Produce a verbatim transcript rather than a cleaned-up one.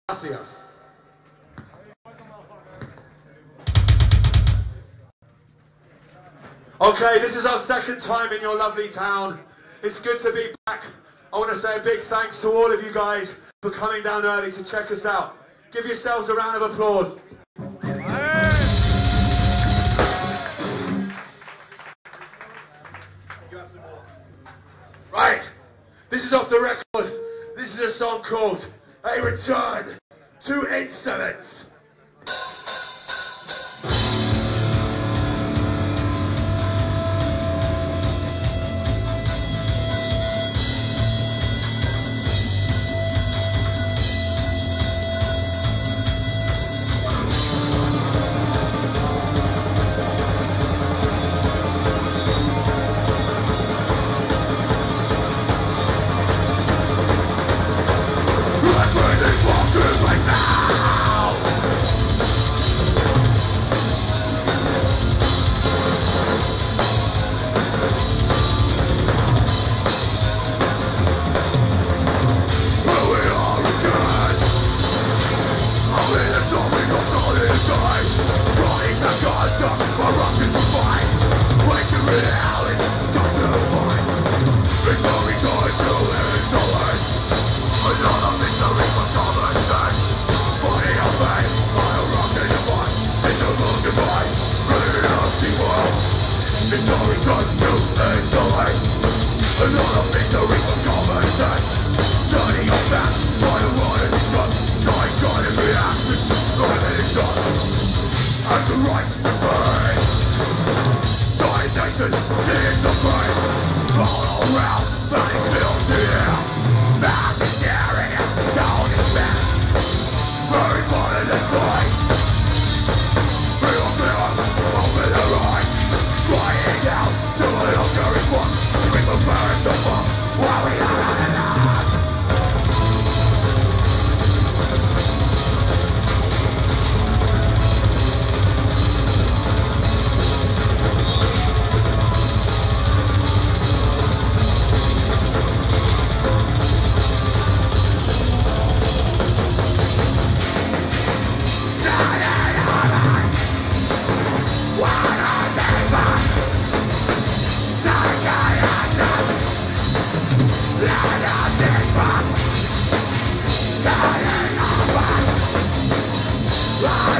Gracias. Okay, this is our second time in your lovely town. It's good to be back. I want to say a big thanks to all of you guys for coming down early to check us out. Give yourselves a round of applause. Right, this is off the record. This is a song called A Return to Insolence. Bye.